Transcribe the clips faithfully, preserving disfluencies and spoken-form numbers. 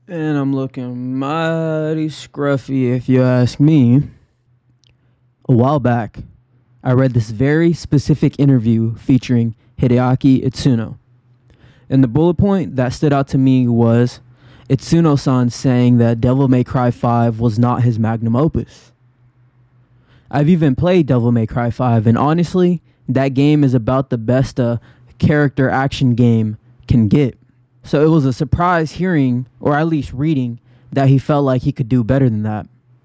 And I'm looking mighty scruffy if you ask me. A while back, I read this very specific interview featuring Hideaki Itsuno. And the bullet point that stood out to me was Itsuno-san saying that Devil May Cry five was not his magnum opus. I've even played Devil May Cry five, and honestly, that game is about the best a character action game can get. So it was a surprise hearing, or at least reading, that he felt like he could do better than that.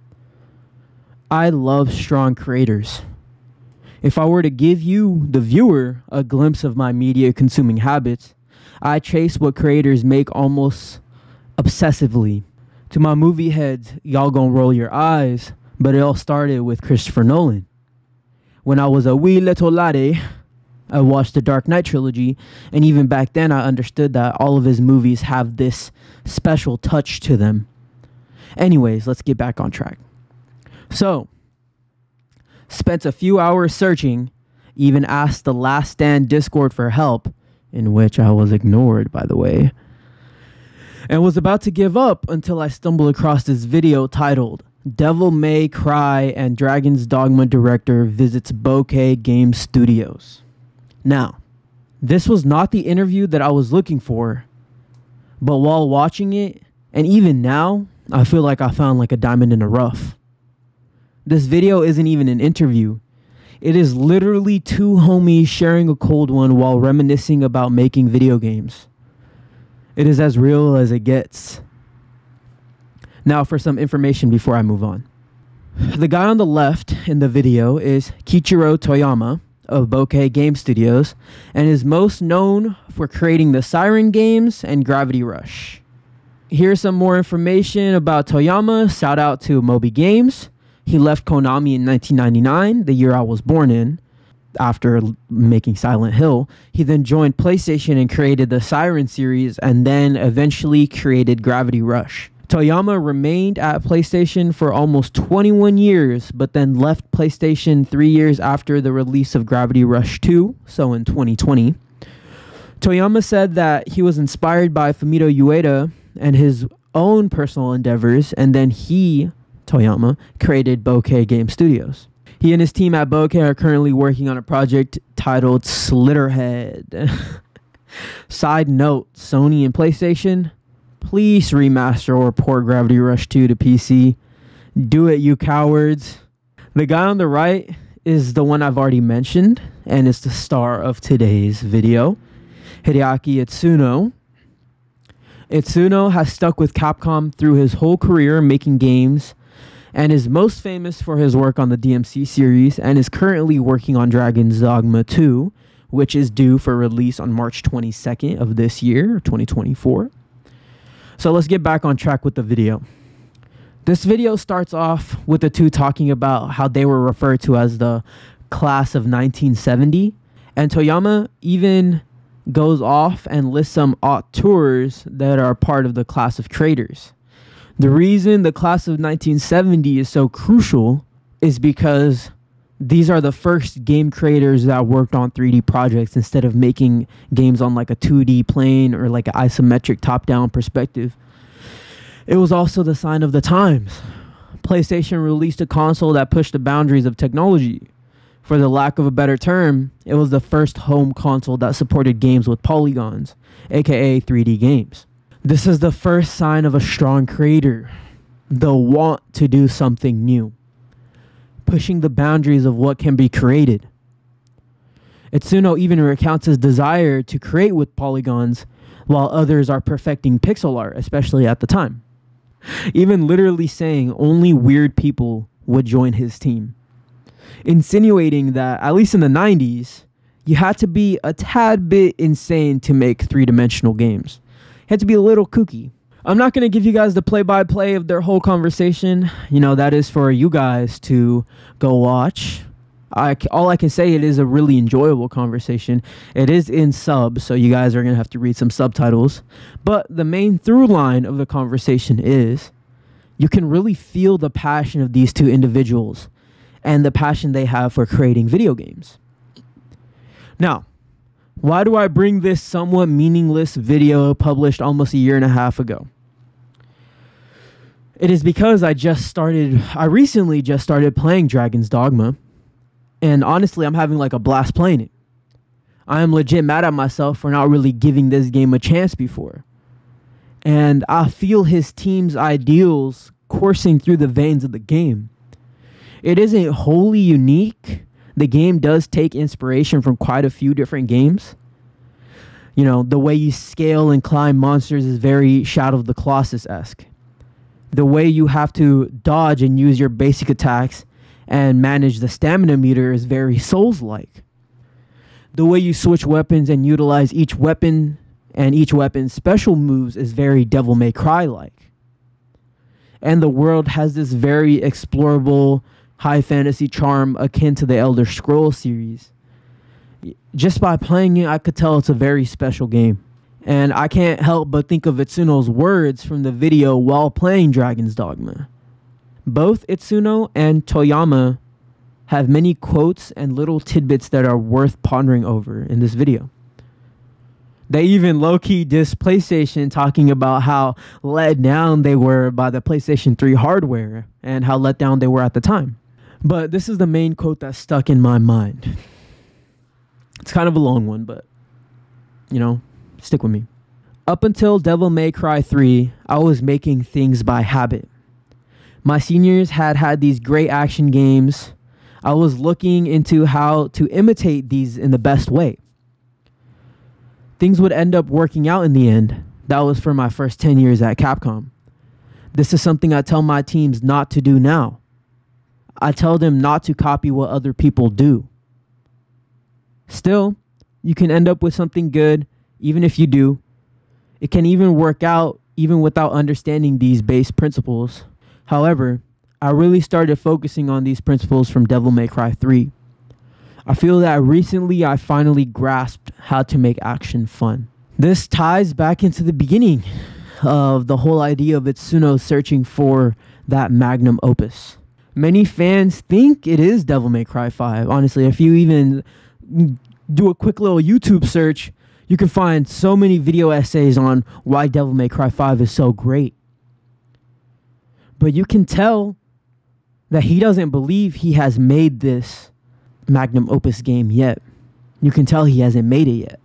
I love strong creators. If I were to give you, the viewer, a glimpse of my media consuming habits, I chase what creators make almost obsessively. To my movie heads, y'all gonna roll your eyes, but it all started with Christopher Nolan. When I was a wee little laddie, I watched the Dark Knight trilogy, and even back then I understood that all of his movies have this special touch to them. Anyways, let's get back on track. So, spent a few hours searching, even asked the Last Stand Discord for help, in which I was ignored, by the way, and was about to give up until I stumbled across this video titled Devil May Cry and Dragon's Dogma Director Visits Bokeh Game Studios. Now, this was not the interview that I was looking for, but while watching it, and even now, I feel like I found like a diamond in the rough. This video isn't even an interview. It is literally two homies sharing a cold one while reminiscing about making video games. It is as real as it gets. Now for some information before I move on. The guy on the left in the video is Kiichiro Toyama of Bokeh Game Studios, and is most known for creating the Siren games and Gravity Rush. Here's some more information about Toyama. Shout out to Moby Games. He left Konami in nineteen ninety-nine, the year I was born in, after making Silent Hill. He then joined PlayStation and created the Siren series, and then eventually created Gravity Rush. Toyama remained at PlayStation for almost twenty-one years, but then left PlayStation three years after the release of Gravity Rush two, so in twenty twenty. Toyama said that he was inspired by Fumito Ueda and his own personal endeavors, and then he, Toyama, created Bokeh Game Studios. He and his team at Bokeh are currently working on a project titled Slitterhead. Side note, Sony and PlayStation, please remaster or port Gravity Rush two to P C. Do it, you cowards. The guy on the right is the one I've already mentioned, and is the star of today's video, Hideaki Itsuno. Itsuno has stuck with Capcom through his whole career making games, and is most famous for his work on the D M C series, and is currently working on Dragon's Dogma two, which is due for release on March twenty-second of this year, twenty twenty-four. So let's get back on track with the video. This video starts off with the two talking about how they were referred to as the class of nineteen seventy, and Toyama even goes off and lists some auteurs that are part of the class of creators. The reason the class of nineteen seventy is so crucial is because these are the first game creators that worked on three D projects instead of making games on like a two D plane or like an isometric top-down perspective. It was also the sign of the times. PlayStation released a console that pushed the boundaries of technology. For the lack of a better term, it was the first home console that supported games with polygons, aka three D games. This is the first sign of a strong creator, the want to do something new, pushing the boundaries of what can be created. Itsuno even recounts his desire to create with polygons, while others are perfecting pixel art, especially at the time. Even literally saying only weird people would join his team, insinuating that, at least in the nineties, you had to be a tad bit insane to make three-dimensional games. You had to be a little kooky. I'm not going to give you guys the play-by-play of their whole conversation. You know, that is for you guys to go watch. I, all I can say, it is a really enjoyable conversation. It is in sub, so you guys are going to have to read some subtitles. But the main through line of the conversation is you can really feel the passion of these two individuals and the passion they have for creating video games. Now, why do I bring this somewhat meaningless video published almost a year and a half ago? It is because I just started, I recently just started playing Dragon's Dogma. And honestly, I'm having like a blast playing it. I am legit mad at myself for not really giving this game a chance before. And I feel his team's ideals coursing through the veins of the game. It isn't wholly unique. The game does take inspiration from quite a few different games. You know, the way you scale and climb monsters is very Shadow of the Colossus-esque. The way you have to dodge and use your basic attacks and manage the stamina meter is very Souls-like. The way you switch weapons and utilize each weapon and each weapon's special moves is very Devil May Cry-like. And the world has this very explorable high fantasy charm akin to the Elder Scrolls series. Just by playing it, I could tell it's a very special game. And I can't help but think of Itsuno's words from the video while playing Dragon's Dogma. Both Itsuno and Toyama have many quotes and little tidbits that are worth pondering over in this video. They even low-key diss PlayStation, talking about how let down they were by the PlayStation three hardware and how let down they were at the time. But this is the main quote that stuck in my mind. It's kind of a long one, but, you know, stick with me. Up until Devil May Cry three, I was making things by habit. My seniors had had these great action games. I was looking into how to imitate these in the best way. Things would end up working out in the end. That was for my first ten years at Capcom. This is something I tell my teams not to do now. I tell them not to copy what other people do. Still, you can end up with something good, even if you do. It can even work out even without understanding these base principles. However, I really started focusing on these principles from Devil May Cry three. I feel that recently I finally grasped how to make action fun. This ties back into the beginning of the whole idea of Itsuno searching for that magnum opus. Many fans think it is Devil May Cry five. Honestly, if you even do a quick little YouTube search, you can find so many video essays on why Devil May Cry five is so great. But you can tell that he doesn't believe he has made this magnum opus game yet. You can tell he hasn't made it yet.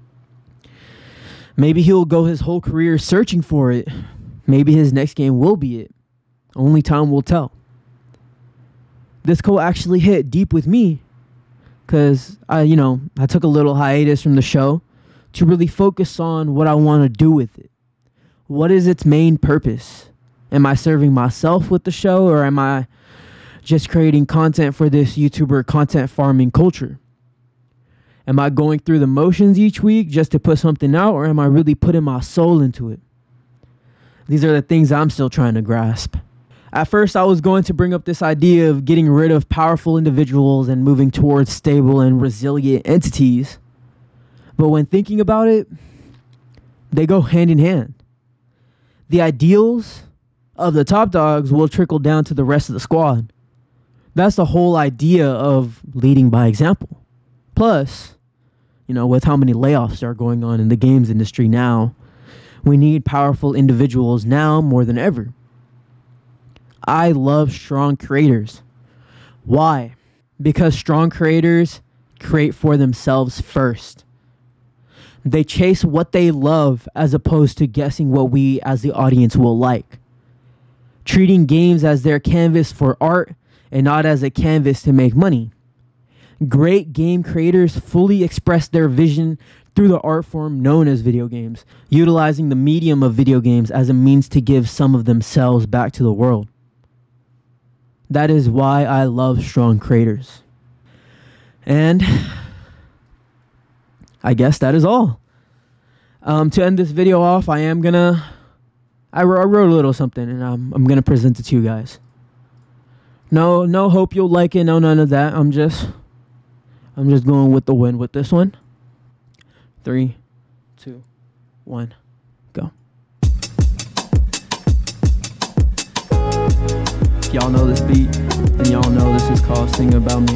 Maybe he'll go his whole career searching for it. Maybe his next game will be it. Only time will tell. This quote actually hit deep with me because I, you know, I took a little hiatus from the show to really focus on what I want to do with it. What is its main purpose? Am I serving myself with the show, or am I just creating content for this YouTuber content farming culture? Am I going through the motions each week just to put something out, or am I really putting my soul into it? These are the things I'm still trying to grasp. At first, I was going to bring up this idea of getting rid of powerful individuals and moving towards stable and resilient entities. But when thinking about it, they go hand in hand. The ideals of the top dogs will trickle down to the rest of the squad. That's the whole idea of leading by example. Plus, you know, with how many layoffs are going on in the games industry now, we need powerful individuals now more than ever. I love strong creators. Why? Because strong creators create for themselves first. They chase what they love as opposed to guessing what we as the audience will like. Treating games as their canvas for art and not as a canvas to make money. Great game creators fully express their vision through the art form known as video games, utilizing the medium of video games as a means to give some of themselves back to the world. That is why I love strong creators. And I guess that is all. Um, to end this video off, I am gonna, I, I wrote a little something, and I'm, I'm gonna present it to you guys. No, no hope you'll like it, no none of that. I'm just, I'm just going with the wind with this one. Three, two, one, go. Y'all know this beat, and y'all know this is called Sing About Me.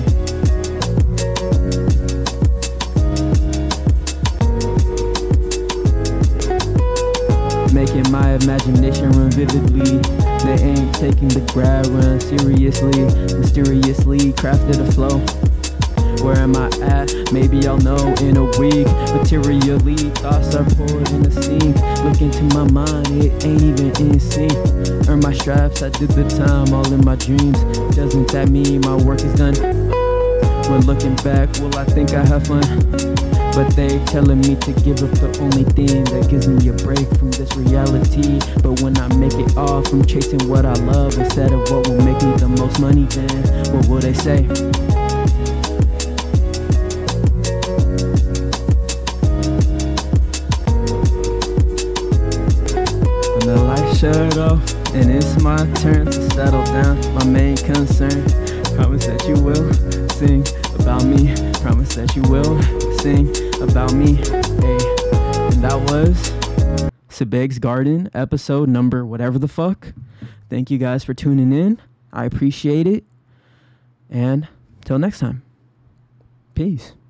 Making letting my imagination run vividly. They ain't taking the grab run seriously. Mysteriously crafted a flow. Where am I at? Maybe I'll know in a week. Materially, thoughts are poured in a sink. Look into my mind, it ain't even in sync. Earn my stripes, I did the time, all in my dreams. Doesn't that mean my work is done? When looking back, will I think I have fun? But they telling me to give up the only thing that gives me a break from this reality. But when I make it all from chasing what I love instead of what will make me the most money, then what will they say? When the lights shut off and it's my turn to settle down, my main concern, promise that you will sing about me. Promise that you will sing about me. Hey, and that was Subeg's Garden, episode number whatever the fuck. Thank you guys for tuning in. I appreciate it. And till next time. Peace.